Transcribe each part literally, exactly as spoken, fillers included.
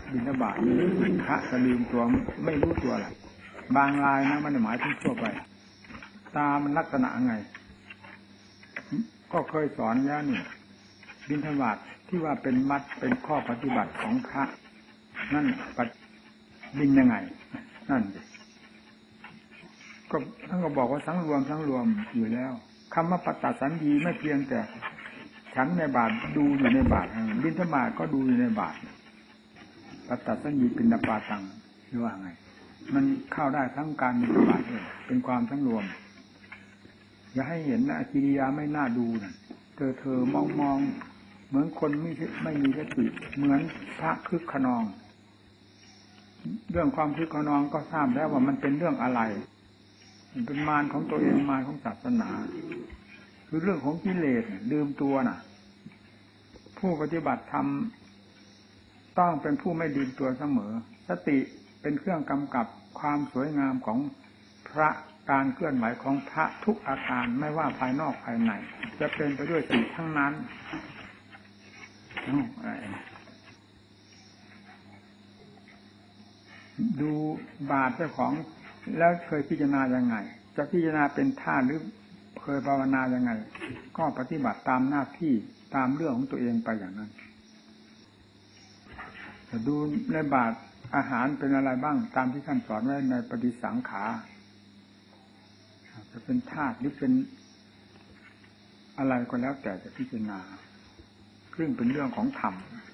บิณฑบาตพระจะลืมตัวไม่รู้ตัวหรอกบางรายนะมันหมายถึงทั่วไปตามันลักษณะไงก็เคยสอนแล้วนี่บิณฑบาตที่ว่าเป็นมัดเป็นข้อปฏิบัติของพระนั่นปฏิบินยังไงนั่นก็ท่านก็บอกว่าสังรวมสังรวมอยู่แล้วคำว่าปัตตสัญญีไม่เพียงแต่ฉันในบาตรดูอยู่ในบาตรบิณฑบาตก็ดูอยู่ในบาตรปัตตสัญญีปิณฑปาตังหรือว่าไงมันเข้าได้ทั้งการบิณฑบาตเลยเป็นความสังรวมอย่าให้เห็นนะกิริยาไม่น่าดูนะเธอเธอมองมองเหมือนคนไม่ไม่มีสติเหมือนพระคึกขนองเรื่องความคึกขนองก็ทราบแล้วว่ามันเป็นเรื่องอะไรมันเป็นมารของตัวเองมารของศาสนาคือเรื่องของกิเลสลืมตัวน่ะผู้ปฏิบัติธรรมต้องเป็นผู้ไม่ลืมตัวเสมอสติเป็นเครื่องกำกับความสวยงามของพระการเคลื่อนไหวของพระทุกอาการไม่ว่าภายนอกภายในจะเป็นไปด้วยสติทั้งนั้นดูบาตรเจ้าของแล้วเคยพิจารณายังไงจะพิจารณาเป็นท่าหรือเคยภาวนายังไงก็ปฏิบัติตามหน้าที่ตามเรื่องของตัวเองไปอย่างนั้นจะดูในบาตรอาหารเป็นอะไรบ้างตามที่ท่านสอนไว้ในปฏิสังขารจะเป็นธาตุหรือเป็นอะไรก็แล้วแต่จะพิจารณาซึ่งเป็นเรื่องของธรรม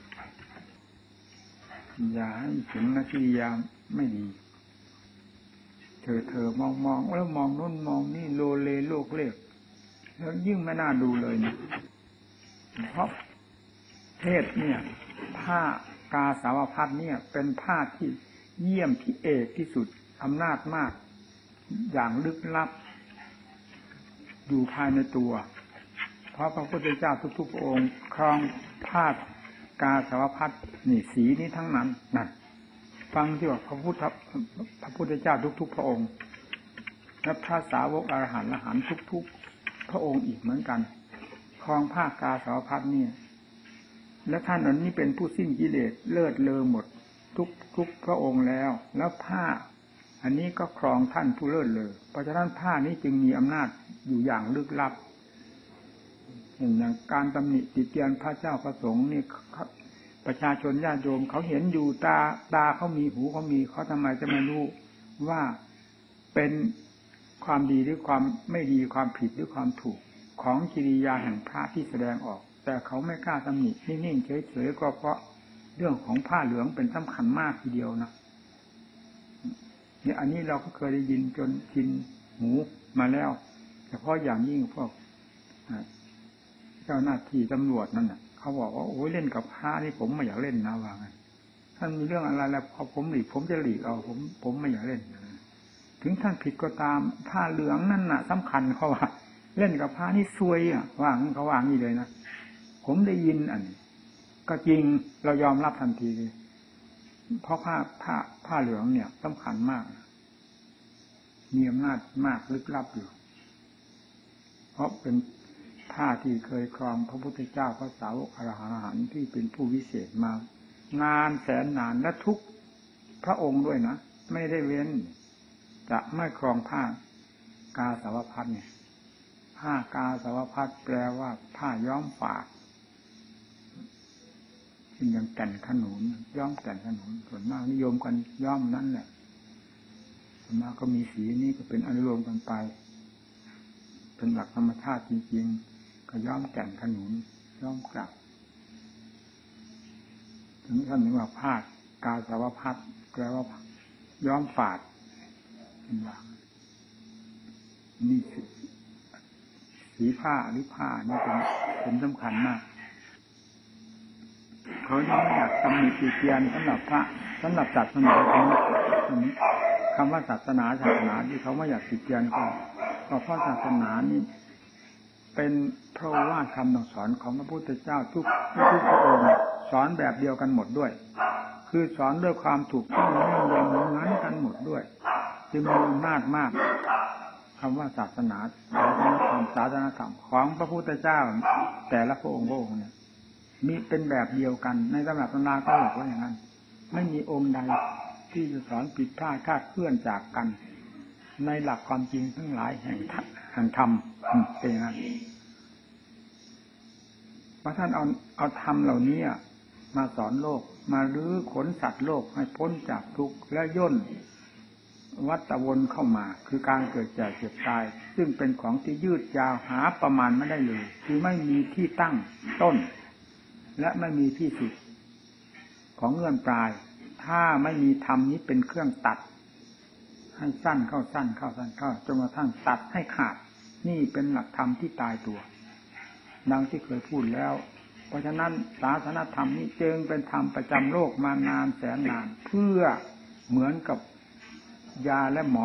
อย่าให้ถึงนาทียามไม่ดีเธอเธอมองมองแล้วมองโน้นมองนี่โลเลโลกเล็กแล้วยิ่งไม่น่าดูเลยนะเพราะเทศเนี่ยผ้ากาสาวพัดเนี่ยเป็นผ้าที่เยี่ยมที่เอกที่สุดอำนาจมากอย่างลึกลับอยู่ภายในตัวเพราะพระพุทธเจ้าทุกๆพระองค์ครองผ้ากาสาวพัดนี่สีนี้ทั้งนั้นนั่นฟังที่ว่าพระพุทธพระพุทธเจ้าทุกๆพระองค์และพระสาวกอรหันต์อรหันต์ทุกๆพระองค์อีกเหมือนกันครองผ้ากาสาวพัดนี่และท่านอันนี้เป็นผู้สิ้นกิเลสเลิศเลอหมดทุกทุกพระองค์แล้วแล้วผ้าอันนี้ก็ครองท่านผู้เลิศเลอเพราะฉะนั้นผ้านี้จึงมีอำนาจอยู่อย่างลึกลับอย่างการตำหนิติเตียนพระเจ้าพระสงฆ์นี่ประชาชนญาติโยมเขาเห็นอยู่ตาตาเขามีหูเขามีเขาทำไมจะไม่รู้ว่าเป็นความดีหรือความไม่ดีความผิดหรือความถูกของกิริยาแห่งพระที่แสดงออกแต่เขาไม่กล้าตำหนินิ่งๆเฉยๆก็เพราะเรื่องของผ้าเหลืองเป็นสำคัญมากทีเดียวนะเนี่ยอันนี้เราก็เคยได้ยินจนชินหูมาแล้วเฉพาะอย่างยิ่งพวกเจ้าหน้าที่ตำรวจนั่นน่ะเขาบอกว่าโอ้ยเล่นกับผ้านี่ผมไม่อยากเล่นนะว่าไงท่านมีเรื่องอะไรแล้วพอผมหลีกผมจะหลีกเอาผมผมไม่อยากเล่นถึงท่านผิดก็ตามผ้าเหลืองนั่นน่ะสำคัญเขาว่าเล่นกับผ้านี่ซวยอ่ะว่างั้นเขาว่างี้เลยนะผมได้ยินอันนี้ก็จริงเรายอมรับทันทีเลยเพราะผ้าผ้าผ้าเหลืองเนี่ยสำคัญมากมีอำนาจมากลึกลับอยู่เพราะเป็นผ้าที่เคยครองพระพุทธเจ้าพระสาวกอรหันต์ที่เป็นผู้วิเศษมานานแสนนานและทุกพระองค์ด้วยนะไม่ได้เว้นจะไม่ครองผ้ากาสาวพัดเนี่ยผ้ากาสาวพัดแปลว่าผ้าย้อมฝากเป็นอย่างแก่นขนุนย้อมแก่นขนุนส่วนมากนิยมกันย้อมนั่นแหละส่วนมากก็มีสีนี้ก็เป็นอนุโลมกันไปเป็นหลักธรรมชาติจริงๆก็ย้อมแก่นขนุนย้อมกลับถึงท่านถึงว่าผ้ากาสาวพัดแปลว่าย้อมฝาดเป็นหลักนี่สีผ้าหรือผ้านี่เป็นเป็นสำคัญมากเขาไม่อยากตำหนิติเตียนสำหรับพระสำหรับศาสนาคำว่าศาสนาศาสนาที่เขาไม่อยากติเตียนก็เพราะศาสนานี่เป็นเพราะว่าคำสอนของพระพุทธเจ้าทุกทุกพระองค์สอนแบบเดียวกันหมดด้วยคือสอนด้วยความถูกต้องแน่นอนเหมือนกันหมดด้วยจึงมีอำนาจมากคำว่าศาสนาศาสนาธรรมศาสนาธรรมของพระพุทธเจ้าแต่ละพระองค์พระองค์เนี่ยมีเป็นแบบเดียวกันในตำรับตำราก็บอกว่าอย่างนั้นไม่มีองค์ใดที่จะสอนผิดพลาดคลาดเคลื่อนจากกันในหลักความจริงทั้งหลายแห่งแห่งธรรมเป็นอย่างนั้นพระท่านเอาเอาธรรมเหล่านี้มาสอนโลกมารื้อขนสัตว์โลกให้พ้นจากทุกข์และย่นวัฏวนเข้ามาคือการเกิดแก่เจ็บตายซึ่งเป็นของที่ยืดยาวหาประมาณไม่ได้เลยคือไม่มีที่ตั้งต้นและไม่มีที่สุดของเงื่อนปลายถ้าไม่มีธรรมนี้เป็นเครื่องตัดให้สั้นเข้าสั้นเข้าสั้นเข้าจนกระทั่งตัดให้ขาดนี่เป็นหลักธรรมที่ตายตัวดังที่เคยพูดแล้วเพราะฉะนั้นศาสนธรรมนี้จึงเป็นธรรมประจำโลกมานานแสนนานเพื่อเหมือนกับยาและหมอ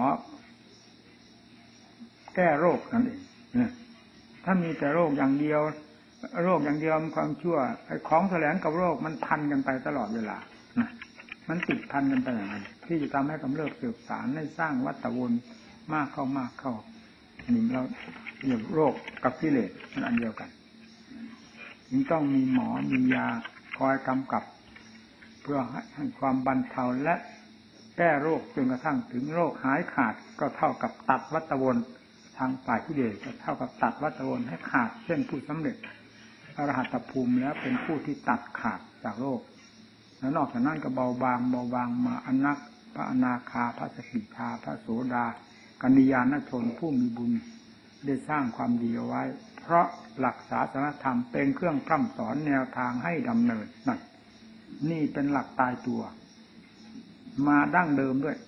แก้โรคนั่นเองเนี่ยถ้ามีแต่โรคอย่างเดียวโรคอย่างเดียวมันความชั่วไอ้ของแสลงกับโรคมันพันกันไปตลอดเวลานะมันติดพันกันไปอย่างนั้นที่จะทำให้กำเริบสืบสารให้สร้างวัฏวนมากเข้ามากเข้านี่เราเรียกโรคกับกิเลสมันอันเดียวกันจึงต้องมีหมอมียาคอยกำกับเพื่อให้ความบรรเทาและแก้โรคจนกระทั่งถึงโรคหายขาดก็เท่ากับตัดวัฏวนทางฝ่ายกิเลสก็เท่ากับตัดวัฏวนให้ขาดเช่นผู้สำเร็จอรหัตภูมิแล้วเป็นผู้ที่ตัดขาดจากโรคแล้วนอกจากนั้นก็เบาบางเบาบางมาอนักพระอนาคาพระสกิทาพระโสดากัลยาณชนผู้มีบุญได้สร้างความดีเอาไว้เพราะหลักศาสนธรรมเป็นเครื่องพร่ำสอนแนวทางให้ดำเนินนั่นนี่เป็นหลักตายตัวมาดั้งเดิมด้วย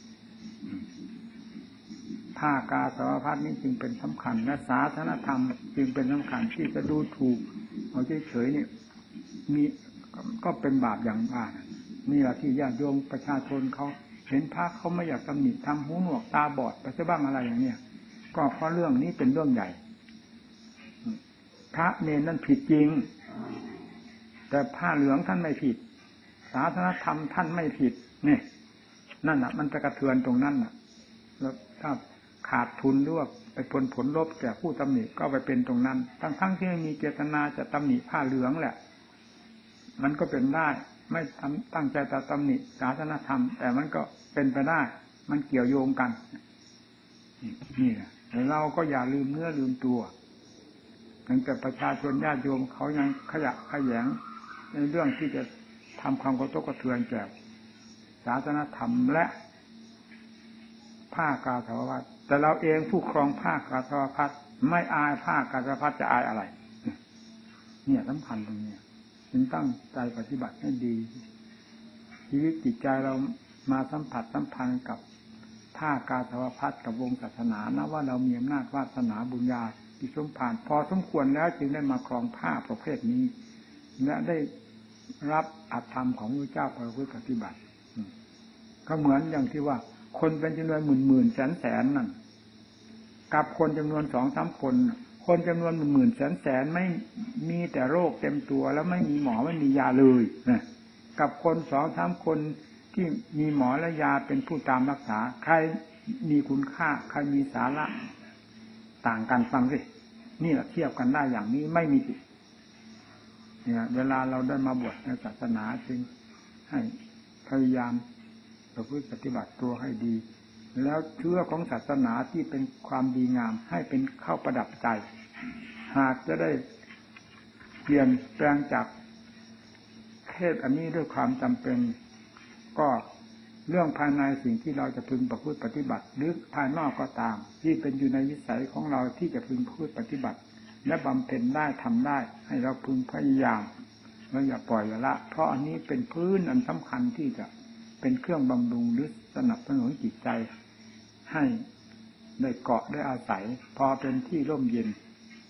ภาคาสาวพัดนี้จึงเป็นสำคัญและศาสนธรรมจึงเป็นสำคัญที่จะดูถูกเอาเฉยๆนี่มีก็เป็นบาปอย่างบ้านี่แหละที่ญาติโยมประชาชนเขาเห็นพระเขาไม่อยากตำหนิทำหูหนวกตาบอดไปซะบ้างอะไรอย่างเนี้ยก็เพราะเรื่องนี้เป็นเรื่องใหญ่พระเนรนั่นผิดจริงแต่ผ้าเหลืองท่านไม่ผิดศาสนธรรมท่านไม่ผิดนี่นั่นน่ะมันจะกระเทือนตรงนั้นน่ะแล้วถ้าขาดทุนหรือว่าไปผลผลลบแก่ผู้ตำหนิก็ไปเป็นตรงนั้นทั้งทั้งที่ไม่มีเจตนาจะตำหนิผ้าเหลืองแหละมันก็เป็นได้ไม่ตั้งใจจะตำหนิศาสนธรรมแต่มันก็เป็นไปได้มันเกี่ยวโยงกันนี่แหละเราก็อย่าลืมเนื้อลืมตัวตั้งแต่ประชาชนญาติโยมเขายังขยะขยงในเรื่องที่จะทำความกระทบกระเทือนแก่ศาสนธรรมและผ้ากาสาวพัสแต่เราเองผู้ครองผ้ากาสาวพัสไม่อายผ้ากาสาวพัสจะอายอะไรเนี่ยสำคัญตรงนี้จึงตั้งใจปฏิบัติให้ดีชีวิตจิตใจเรามาสัมผัสสัมพันธ์กับผ้ากาสาวพัสกับวงศาสนานะว่าเรามีอำนาจวาสนาบุญญาที่สมผ่านพอสมควรแล้วจึงได้มาครองผ้าประเภทนี้และได้รับอัตธรรมของพระเจ้าประพฤติปฏิบัติก็เหมือนอย่างที่ว่าคนเป็นจำนวนหมื่นหมื่นแสนแสนนั่นกับคนจำนวนสองสามคนคนจำนวนหมื่นหมื่นแสนแสนไม่มีแต่โรคเต็มตัวแล้วไม่มีหมอไม่มียาเลยนะกับคนสองสามคนที่มีหมอและยาเป็นผู้ตามรักษาใครมีคุณค่าใครมีสาระต่างกันฟังสินี่แหละเทียบกันได้อย่างนี้ไม่มีผิดเนี่ยเวลาเราได้มาบวชในศาสนาจึงให้พยายามประพฤติปฏิบัติตัวให้ดีแล้วเชื่อของศาสนาที่เป็นความดีงามให้เป็นเข้าประดับใจหากจะได้เปลี่ยนแปลงจากเพศอันนี้ด้วยความจำเป็นก็เรื่องภายในสิ่งที่เราจะพึงประพฤติปฏิบัติหรือภายนอกก็ตามที่เป็นอยู่ในวิสัยของเราที่จะพึงประพฤติปฏิบัติและบำเพ็ญได้ทำได้ให้เราพึงพยายามแล้วอย่าปล่อยละเพราะอันนี้เป็นพื้นอันสำคัญที่จะเป็นเครื่องบำรุงหรือสนับสนุนจิตใจให้ได้เกาะได้อาศัยพอเป็นที่ร่มเย็น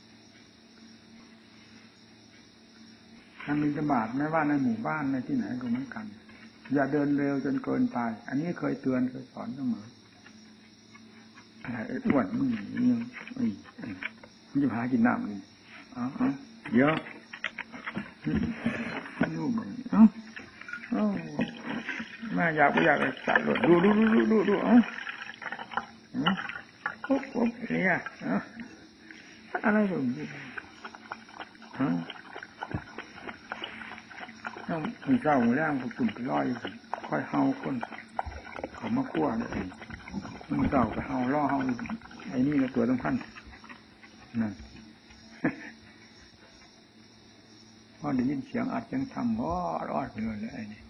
การบิณฑบาตไม่ว่าในหมู่บ้านในที่ไหนก็เหมือนกันอย่าเดินเร็วจนเกินไปอันนี้เคยเตือนเคยสอนเสมอไอ้อ้วนนี่ยังมันจะหากินน้ำนี่อ๋อเดี๋ยวดูมึงเอ้าเอ้าแม่อยากไม่อยากใส่รถดูดูดูดูดูดูเอ้าปุ๊บปุ๊บเนี่ยอะไรตรงนี้ฮะต้องมีเจ้าหัวแรงพวกกลุ่มไปร้อยค่อยเฮาคนเขามาคั่วเลยมันเจ้าไปเฮาล่อเฮาไอ้นี่นะตัวต้องพันนั่นพอได้ยินเสียงอัดยังทำว้ารอดไปเลยไอ้นี่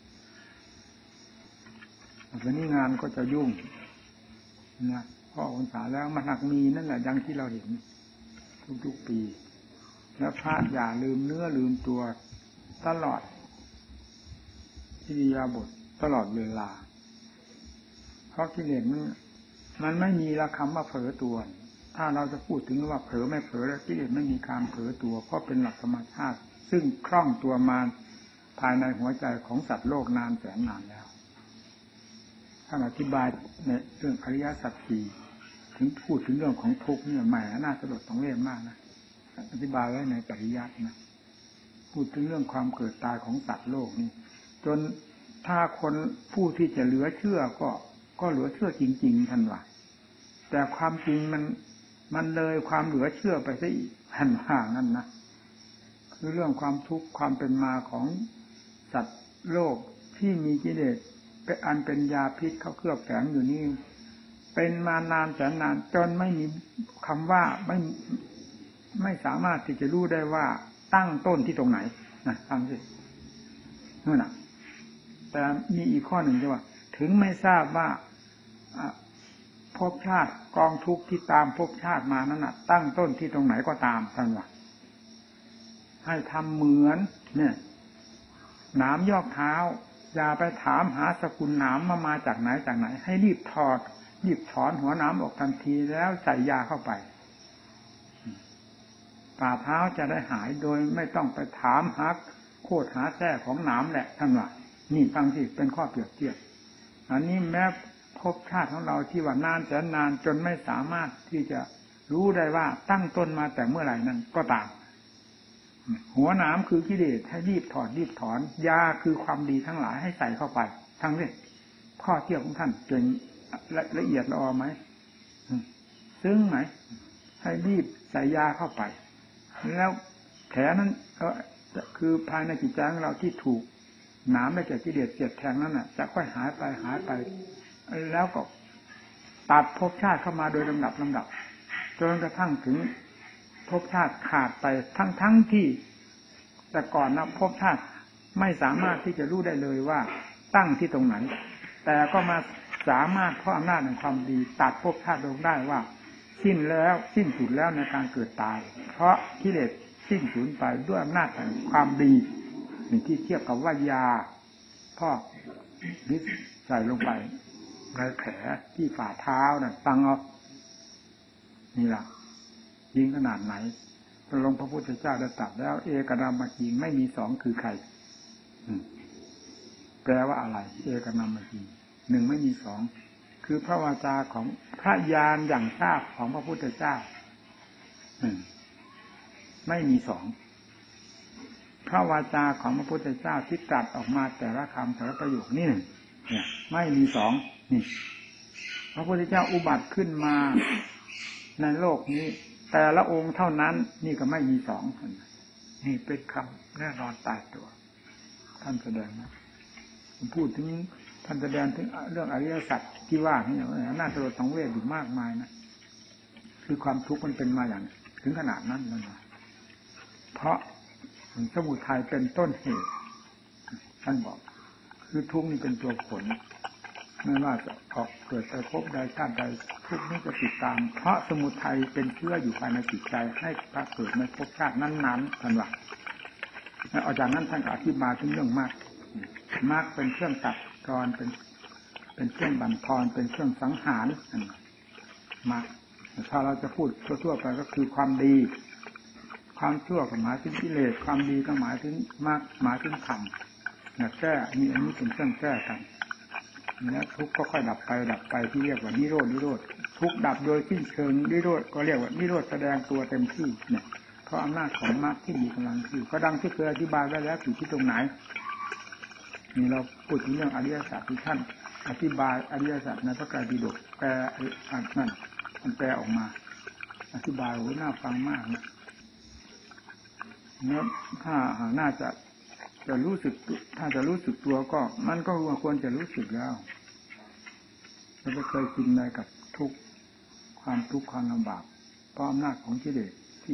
วันนี้งานก็จะยุ่งนะพ่อพรรษาแล้วมันหนักมีนั่นแหละดังที่เราเห็นทุกๆปีแล้วพระอย่าลืมเนื้อลืมตัวตลอดอิริยาบถตลอดเวลาเพราะกิเลสมันมันไม่มีละคำว่าเผลอตัวถ้าเราจะพูดถึงว่าเผลอไม่เผลอแล้วกิเลสไม่มีการเผลอตัวเพราะเป็นหลักธรรมชาติซึ่งคล่องตัวมาภายในหัวใจของสัตว์โลกนานแสนนานแล้วท่านอธิบายในเรื่องอริยสัจสี่ถึงพูดถึงเรื่องของทุกข์เนี่ยใหม่น่าสลดต้องเล่นมากนะอธิบายไว้ในปริยัตินะพูดถึงเรื่องความเกิดตายของสัตว์โลกนี่จนถ้าคนผู้ที่จะเหลือเชื่อก็ก็เหลือเชื่อจริงๆท่านว่าแต่ความจริงมันมันเลยความเหลือเชื่อไปซะอีกท่านว่านั่นนะคือเรื่องความทุกข์ความเป็นมาของสัตว์โลกที่มีกิเลสเป็นอันเป็นยาพิษเขาเคลือบแฝงอยู่นี่เป็นมานานแสนนานจนไม่มีคำว่าไม่ไม่สามารถที่จะรู้ได้ว่าตั้งต้นที่ตรงไหนนะฟังสินู่นน่ะแต่มีอีกข้อหนึ่งที่ว่าถึงไม่ทราบว่าภพชาติกองทุกข์ที่ตามภพชาติมานั้นน่ะตั้งต้นที่ตรงไหนก็ตามท่านว่าให้ทำเหมือนเนี่ยหนามยอกเท้าอย่าไปถามหาสกุลหนามมามาจากไหนจากไหนให้รีบถอดรีบถอนหัวหนามออกทันทีแล้วใส่ยาเข้าไปฝ่าเท้าจะได้หายโดยไม่ต้องไปถามหาโคตรหาแท้ของหนามแหละท่านว่านี่ฟังสิเป็นข้อเปรียบเทียบอันนี้แม้ภพชาติของเราที่ว่านานแสนนานจนไม่สามารถที่จะรู้ได้ว่าตั้งต้นมาแต่เมื่อไหร่นั้นก็ตามหัวหนามคือกิเลสให้รีบถอดรีบถอนยาคือความดีทั้งหลายให้ใส่เข้าไปทั้งนี้ข้อเทียบของท่านเก่งละละเอียดละออไหมซึ้งไหมให้รีบใส่ยาเข้าไปแล้วแผลนั้นก็คือภายในจิตใจของเราที่ถูกหนามได้แก่กิเลสเสียดแทงนั้นน่ะจะค่อยหายไปหายไปแล้วก็ตัดภพชาติเข้ามาโดยลำดับลำดับจนกระทั่งถึงภพชาติขาดไปทั้งทั้งที่แต่ก่อนนะภพชาติไม่สามารถที่จะรู้ได้เลยว่าตั้งที่ตรงไหนแต่ก็มาสามารถเพราะอำนาจแห่งความดีตัดภพชาติลงได้ว่าสิ้นแล้วสิ้นสุดแล้วในการเกิดตายเพราะกิเลสสิ้นสูญไปด้วยอำนาจแห่งความดีนี่ที่เทียบกับว่ายาพ่อนิดใส่ลงไปในแผลที่ฝ่าเท้าน่ะฟังเอานี่ล่ะยิงขนาดไหนพระองค์พระพุทธเจ้าได้ตรัสแล้วเอกนามจริงไม่มีสองคือใครแปลว่าอะไรเอกนามจริงหนึ่งไม่มีสองคือพระวาจาของพระญาณอย่างทราบของพระพุทธเจ้าไม่มีสองพระวาจาของพระพุทธเจ้าที่ตรัสออกมาแต่ละคำแต่ละประโยคนี่เนี่ยไม่มีสองนี่พระพุทธเจ้าอุบัติขึ้นมาในโลกนี้แต่ละองค์เท่านั้นนี่ก็ไม่มีสองนี่เป็นคำแน่นอนตายตัวท่านแสดงนะพูดถึงท่านแสดงถึงเรื่องอริยสัจที่ว่านี่น่าสลดสังเวชอยู่มากมายนะคือความทุกข์มันเป็นมาอย่างถึงขนาดนั้นเลยนะเพราะสมุทัยเป็นต้นเหตุท่านบอกคือทุกข์นี่เป็นตัวผลไม่ว่าจะออกเกิดแต่พบใดชาติใดทุกข์นี้จะติดตามเพราะสมุทัยเป็นเชื้ออยู่ภายในจิตใจให้พระเกิดในภพชาตินั้นๆท่านว่าแล้วอาจารย์นั้นท่านอธิบายถึงเรื่องมากมากเป็นเครื่องตัดรอนเป็นเป็นเครื่องบั่นทอนเป็นเครื่องสังหารมากถ้าเราจะพูดทั่วๆไปก็คือความดีความชั่วก็หมายถึงกิเลสความดีก็หมายถึงมากหมายถึงธรรมเนี่ยแก้มีอันนี้เป็นเครื่องแก้กันแล้วทุกข์ก็ค่อยดับไปดับไปที่เรียกว่านิโรธนิโรธทุกข์ดับโดยสิ้นเชิงนิโรธก็เรียกว่านิโรธแสดงตัวเต็มที่เนี่ยเพราะอำนาจของมรรคที่มีกำลังที่ก็ดังที่เคยอธิบายไว้แล้วอยู่ที่ตรงไหนนี่เราพูดถึงเรื่องอริยสัจที่ท่านอธิบายอริยสัจในพระไตรปิฎกแปลนั่นมันแปลออกมาอธิบายโอ้น่าฟังมากนะเนี่ยถ้าน่าจะจะรู้สึกถ้าจะรู้สึกตัวก็มันก็ควรจะรู้สึกแล้วเราไม่เคยกินอะไรกับทุกความทุกข์ความลำบากเพราะอำนาจของกิเลสที่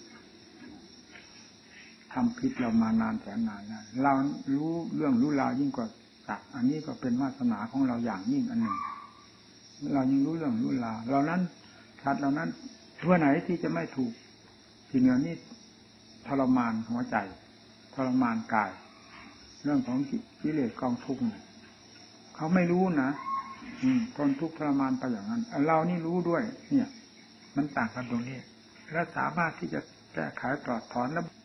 ทำพิษเรามานานแสนนานนะเรารู้เรื่องรู้ราวยิ่งกว่าสัตว์อันนี้ก็เป็นวาสนาของเราอย่างยิ่งอันหนึ่งเรายังรู้เรื่องรู้ราวเรานั้นสัตว์เหล่านั้นทั่วไหนที่จะไม่ถูกสิ่งเหล่านี้ทรมานหัวใจทรมานกายเรื่องของกิเลสกองทุกข์เขาไม่รู้นะทนทุกข์ทรมานไปอย่างนั้นเรานี่รู้ด้วยเนี่ยมันต่างกันตรงนี้และสามารถที่จะแก้ไขปลอดถอนแล้ว